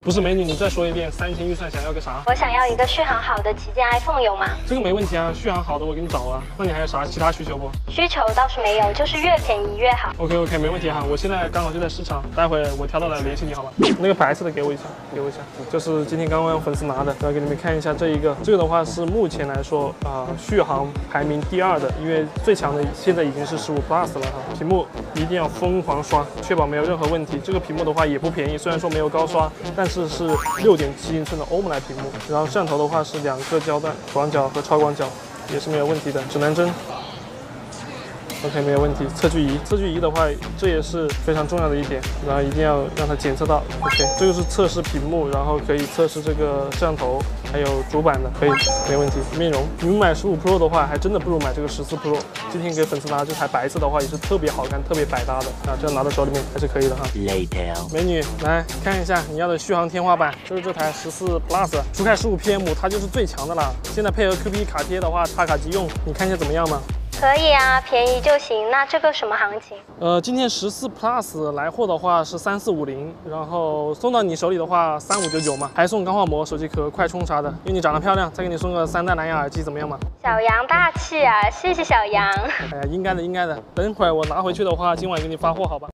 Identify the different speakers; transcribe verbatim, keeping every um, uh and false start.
Speaker 1: 不是美女，你再说一遍，三千预算想要个啥？
Speaker 2: 我想要一个续航好的旗舰 iPhone， 有吗？
Speaker 1: 这个没问题啊，续航好的我给你找啊。那你还有啥其他需求不？
Speaker 2: 需求倒是没有，就是越便宜越好。
Speaker 1: OK OK， 没问题哈，我现在刚好就在市场，待会我挑到了联系你好吗？那个白色的给我一下，给我一下，这是今天刚刚让粉丝拿的，然后给你们看一下这一个，这个的话是目前来说啊、呃、续航排名第二的，因为最强的现在已经是十五 Plus 了哈。屏幕一定要疯狂刷，确保没有任何问题。这个屏幕的话也不便宜，虽然说没有高刷，但是是六点七英寸的欧姆莱屏幕。然后摄像头的话是两个焦段，广角和超广角也是没有问题的。指南针 OK 没有问题。测距仪，测距仪的话这也是非常重要的一点，然后一定要让它检测到。OK， 这个是测试屏幕，然后可以测试这个摄像头，还有主板的，可以没问题。面容，你们买十五 Pro 的话，还真的不如买这个十四 Pro。今天给粉丝拿这台白色的话，也是特别好看、特别百搭的啊，这样拿到手里面还是可以的哈。
Speaker 3: Later，
Speaker 1: 美女，来看一下你要的续航天花板，就是这台十四 Plus， 除开十五 P M， 它就是最强的啦。现在配合 Q B 卡贴的话，插卡机用，你看一下怎么样吗？
Speaker 2: 可以啊，便宜就行。那这个什么行情？
Speaker 1: 呃，今天十四 Plus 来货的话是三四五零，然后送到你手里的话三五九九嘛，还送钢化膜、手机壳、快充啥的。因为你长得漂亮，再给你送个三代蓝牙耳机，怎么样嘛？
Speaker 2: 小杨大气啊，谢谢小杨。
Speaker 1: 哎呀，应该的，应该的。等会儿我拿回去的话，今晚给你发货，好吧？